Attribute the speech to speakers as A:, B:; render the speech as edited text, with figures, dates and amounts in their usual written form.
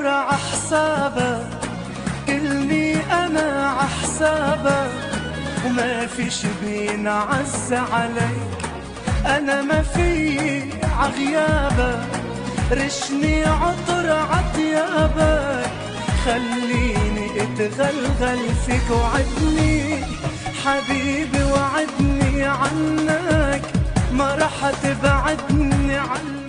A: عطر عحسابك، كلني أنا عحسابك، وما فيش بينعز عليك، أنا ما في عغيابك، رشني عطر عطيابك، خليني اتغلغل فيك، وعدني حبيبي وعدني عنك، ما رح تبعدني عنك.